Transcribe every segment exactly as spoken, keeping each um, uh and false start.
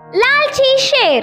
लालची शेर।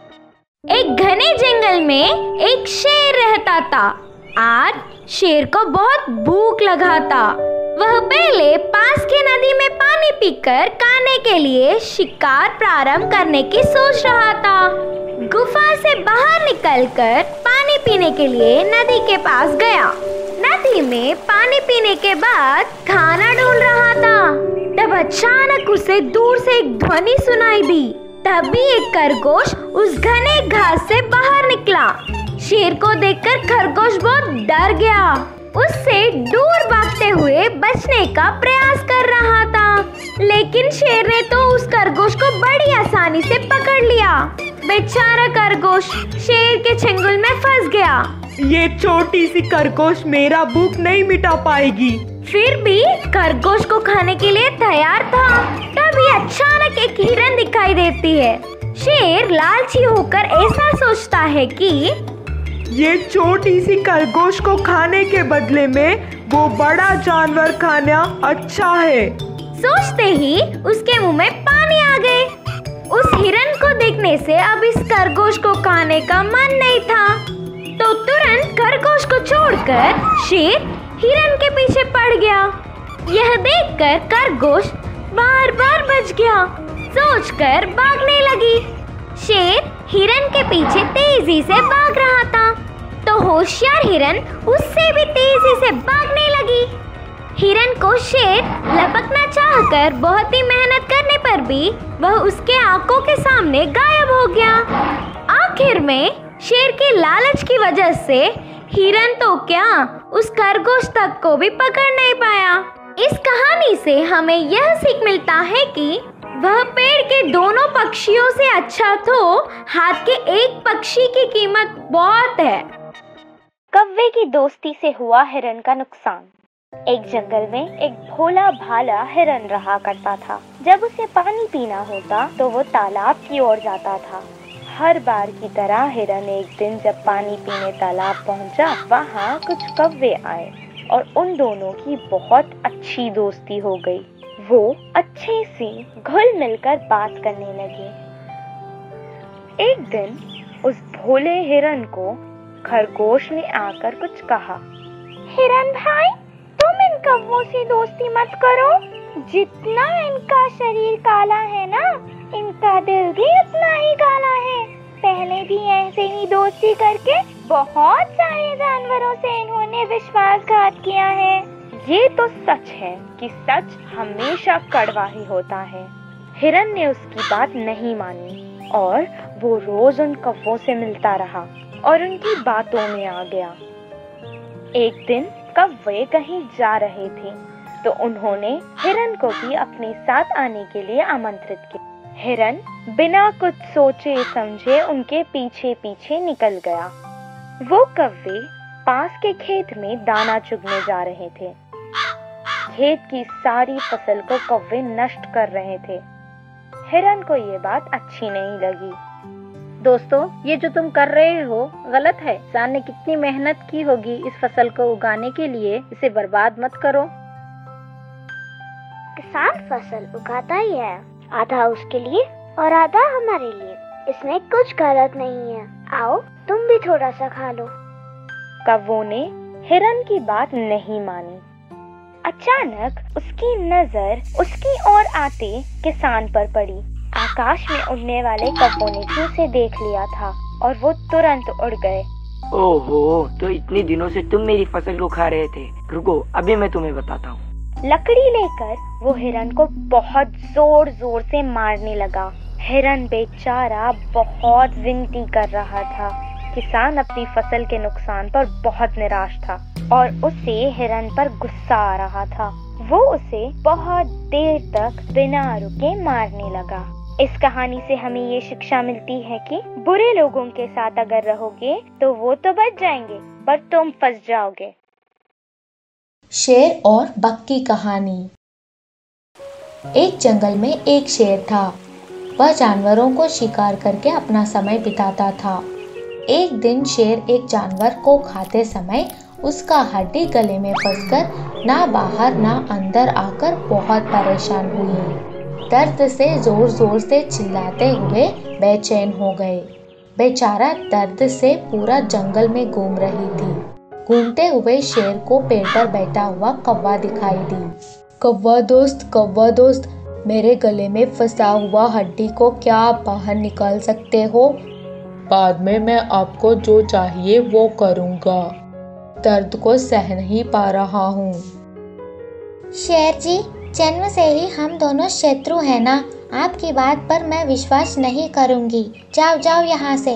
एक घने जंगल में एक शेर रहता था। आज शेर को बहुत भूख लगा था। वह पहले पास की नदी में पानी पीकर खाने के लिए शिकार प्रारंभ करने की सोच रहा था। गुफा से बाहर निकलकर पानी पीने के लिए नदी के पास गया। नदी में पानी पीने के बाद खाना ढूंढ रहा था। तब अचानक उसे दूर से एक ध्वनि सुनाई दी। तभी एक खरगोश उस घने घास से बाहर निकला। शेर को देखकर खरगोश बहुत डर गया। उससे दूर भागते हुए बचने का प्रयास कर रहा था, लेकिन शेर ने तो उस खरगोश को बड़ी आसानी से पकड़ लिया। बेचारा खरगोश शेर के चंगुल में फंस गया। ये छोटी सी खरगोश मेरा भूख नहीं मिटा पाएगी। फिर भी खरगोश को खाने के लिए तैयार था। तभी अचानक एक हिरन दिखाई देती है। शेर लालची होकर ऐसा सोचता है कि ये छोटी सी खरगोश को खाने के बदले में वो बड़ा जानवर खाना अच्छा है। सोचते ही उसके मुंह में पानी आ गए। उस हिरन को देखने से अब इस खरगोश को खाने का मन नहीं था, तो तुरंत खरगोश को छोड़कर शेर हिरन के पीछे पड़ गया। यह देखकर खरगोश बार बार बच गया। सोचकर भागने लगी। शेर हिरन के पीछे तेजी से भाग रहा था, तो होशियार हिरन उससे भी तेजी से भागने लगी। हिरन को शेर लपकना चाहकर बहुत ही मेहनत करने पर भी वह उसके आंखों के सामने गायब हो गया। आखिर में शेर के लालच की वजह से हिरन तो क्या, उस खरगोश तक को भी पकड़ नहीं पाया। इस कहानी से हमें यह सीख मिलता है कि वह पेड़ के दोनों पक्षियों से अच्छा तो हाथ के एक पक्षी की कीमत बहुत है। कौवे की दोस्ती से हुआ हिरन का नुकसान। एक जंगल में एक भोला भाला हिरन रहा करता था। जब उसे पानी पीना होता तो वो तालाब की ओर जाता था। हर बार की तरह हिरन एक दिन जब पानी पीने तालाब पहुंचा, वहाँ कुछ कौवे आए और उन दोनों की बहुत अच्छी दोस्ती हो गई। वो अच्छे से घुल मिलकर बात करने लगे। एक दिन उस भोले हिरन को खरगोश ने आकर कुछ कहा। हिरन भाई, तुम इन कौवों से दोस्ती मत करो। जितना इनका शरीर काला है ना, इनका दिल भी उतना ही काला है। पहले भी ऐसे ही दोस्ती करके बहुत सारे जानवरों से इन्होंने विश्वासघात किया है। ये तो सच है कि सच हमेशा कड़वा ही होता है। हिरन ने उसकी बात नहीं मानी और वो रोज उन कौवों से मिलता रहा और उनकी बातों में आ गया। एक दिन कौवे कहीं जा रहे थे तो उन्होंने हिरन को भी अपने साथ आने के लिए आमंत्रित किया। हिरन बिना कुछ सोचे समझे उनके पीछे पीछे निकल गया। वो कौवे पास के खेत में दाना चुगने जा रहे थे। खेत की सारी फसल को कौवे नष्ट कर रहे थे। हिरन को ये बात अच्छी नहीं लगी। दोस्तों, ये जो तुम कर रहे हो गलत है। किसान ने कितनी मेहनत की होगी इस फसल को उगाने के लिए, इसे बर्बाद मत करो। किसान फसल उगाता ही है, आधा उसके लिए और आधा हमारे लिए। इसमें कुछ गलत नहीं है। आओ तुम भी थोड़ा सा खा लो। कौवों ने हिरन की बात नहीं मानी। अचानक उसकी नजर उसकी ओर आते किसान पर पड़ी। आकाश में उड़ने वाले कौवों ने भी उसे देख लिया था और वो तुरंत उड़ गए। ओहो, तो इतने दिनों से तुम मेरी फसल को खा रहे थे। रुको, अभी मैं तुम्हें बताता हूँ। लकड़ी लेकर वो हिरन को बहुत जोर जोर से मारने लगा। हिरन बेचारा बहुत विनती कर रहा था। किसान अपनी फसल के नुकसान पर बहुत निराश था और उसे हिरन पर गुस्सा आ रहा था। वो उसे बहुत देर तक बिना रुके मारने लगा। इस कहानी से हमें ये शिक्षा मिलती है कि बुरे लोगों के साथ अगर रहोगे तो वो तो बच जाएंगे, पर तुम फंस जाओगे। शेर और बक की कहानी। एक जंगल में एक शेर था। वह जानवरों को शिकार करके अपना समय बिताता था। एक दिन शेर एक जानवर को खाते समय उसका हड्डी गले में फंसकर ना बाहर ना अंदर आकर बहुत परेशान हुई। दर्द से जोर जोर से चिल्लाते हुए बेचैन हो गए। बेचारा दर्द से पूरा जंगल में घूम रही थी। घूमते हुए शेर को पेड़ पर बैठा हुआ कौवा दिखाई दी। कौवा दोस्त, कौवा दोस्त, मेरे गले में फंसा हुआ हड्डी को क्या आप बाहर निकाल सकते हो? बाद में मैं आपको जो चाहिए वो करूँगा। दर्द को सह नहीं पा रहा हूँ। शेर जी, जन्म से ही हम दोनों शत्रु हैं ना। आपकी बात पर मैं विश्वास नहीं करूँगी। जाओ जाओ यहाँ से।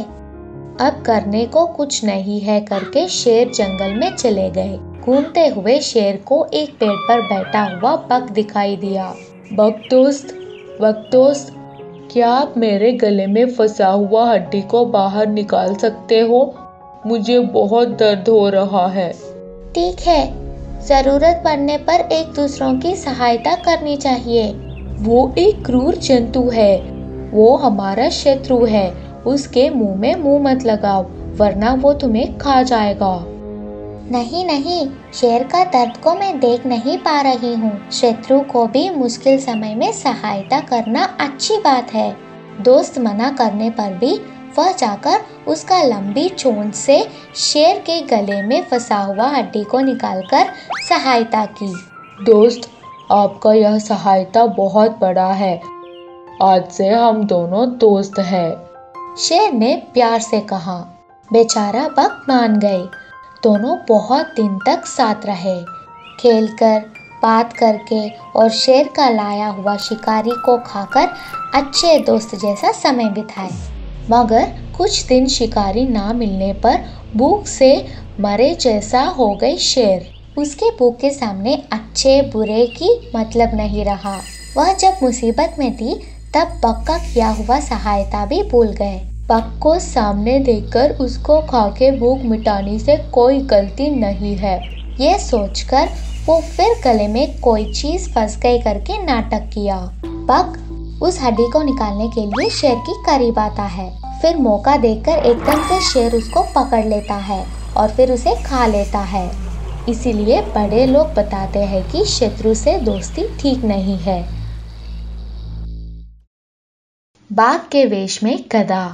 अब करने को कुछ नहीं है करके शेर जंगल में चले गए। घूमते हुए शेर को एक पेड़ पर बैठा हुआ बक दिखाई दिया। बक दोस्त, बक दोस्त, क्या आप मेरे गले में फंसा हुआ हड्डी को बाहर निकाल सकते हो? मुझे बहुत दर्द हो रहा है। ठीक है, जरूरत पड़ने पर एक दूसरों की सहायता करनी चाहिए। वो एक क्रूर जंतु है, वो हमारा शत्रु है। उसके मुंह में मुंह मत लगाओ वरना वो तुम्हें खा जाएगा। नहीं नहीं, शेर का दर्द को मैं देख नहीं पा रही हूँ। शत्रु को भी मुश्किल समय में सहायता करना अच्छी बात है। दोस्त मना करने पर भी वह जाकर उसका लंबी चोंच से शेर के गले में फंसा हुआ हड्डी को निकालकर सहायता की। दोस्त, आपका यह सहायता बहुत बड़ा है। आज से हम दोनों दोस्त हैं। शेर ने प्यार से कहा। बेचारा बक मान गए। दोनों बहुत दिन तक साथ रहे, खेलकर, बात करके और शेर का लाया हुआ शिकारी को खाकर अच्छे दोस्त जैसा समय बिताए। मगर कुछ दिन शिकारी ना मिलने पर भूख से मरे जैसा हो गई शेर। उसके भूख के सामने अच्छे बुरे की मतलब नहीं रहा। वह जब मुसीबत में थी तब बक का किया हुआ सहायता भी भूल गए। बक को सामने देखकर उसको खाके भूख मिटाने से कोई गलती नहीं है, ये सोचकर वो फिर गले में कोई चीज फंस गई करके नाटक किया। बक उस हड्डी को निकालने के लिए शेर की करीब आता है। फिर मौका देखकर एकदम से शेर उसको पकड़ लेता है और फिर उसे खा लेता है। इसीलिए बड़े लोग बताते हैं कि शत्रु से दोस्ती ठीक नहीं है। बाघ के वेश में गधा।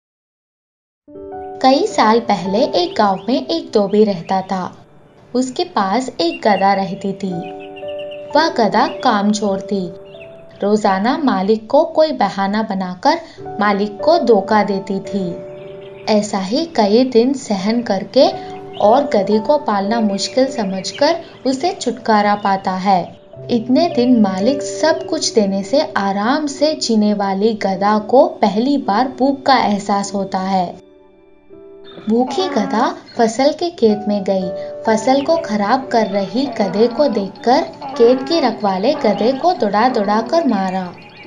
कई साल पहले एक गांव में एक धोबी रहता था। उसके पास एक गधा रहती थी। वह गधा कामचोर थी। रोजाना मालिक को कोई बहाना बनाकर मालिक को धोखा देती थी। ऐसा ही कई दिन सहन करके और गधे को पालना मुश्किल समझकर उसे छुटकारा पाता है। इतने दिन मालिक सब कुछ देने से आराम से जीने वाली गधा को पहली बार भूख का एहसास होता है। भूखी गधा फसल के खेत में गई। फसल को खराब कर रही गधे को देखकर खेत के रखवाले गधे को दौड़ा दौड़ा कर मारा।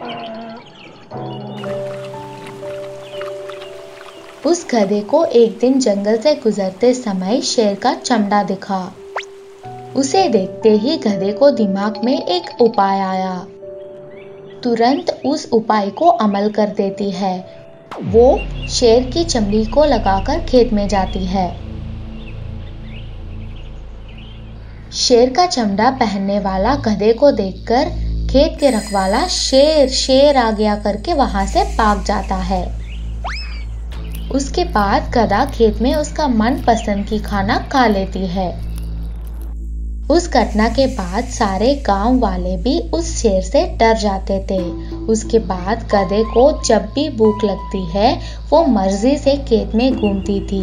उस गधे को एक दिन जंगल से गुजरते समय शेर का चमड़ा दिखा। उसे देखते ही गधे को दिमाग में एक उपाय आया। तुरंत उस उपाय को अमल कर देती है। वो शेर की चमड़ी को लगाकर खेत में जाती है। शेर का चमड़ा पहनने वाला गधे को देखकर खेत के रखवाला शेर शेर आ गया करके वहां से भाग जाता है। उसके बाद गधा खेत में उसका मनपसंद की खाना खा लेती है। उस घटना के बाद सारे गांव वाले भी उस शेर से डर जाते थे। उसके बाद गधे को जब भी भूख लगती है वो मर्जी से खेत में घूमती थी।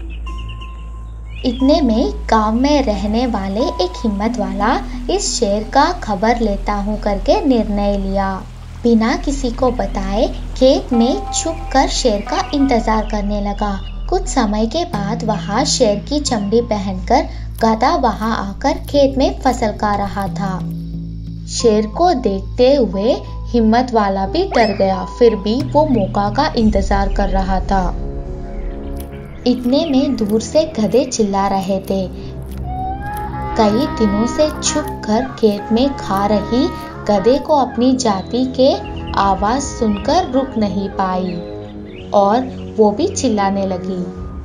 इतने में गांव में रहने वाले एक हिम्मत वाला इस शेर का खबर लेता हूँ करके निर्णय लिया। बिना किसी को बताए खेत में छुप कर शेर का इंतजार करने लगा। कुछ समय के बाद वहाँ शेर की चमड़ी पहनकर गधा वहां आकर खेत में फसल खा रहा था। शेर को देखते हुए हिम्मत वाला भी डर गया, फिर भी वो मौका का इंतजार कर रहा था। इतने में दूर से गधे चिल्ला रहे थे। कई दिनों से छुप कर खेत में खा रही गधे को अपनी जाति के आवाज सुनकर रुक नहीं पाई और वो भी चिल्लाने लगी।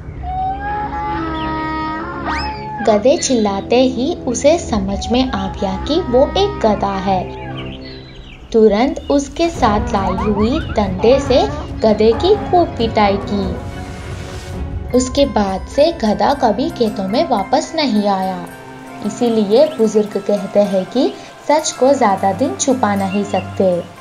गधे चिल्लाते ही उसे समझ में आ गया कि वो एक गधा है। तुरंत उसके साथ लाई हुई डंडे से गधे की खूब पिटाई की। उसके बाद से गधा कभी खेतों में वापस नहीं आया। इसीलिए बुजुर्ग कहते हैं कि सच को ज्यादा दिन छुपा नहीं सकते।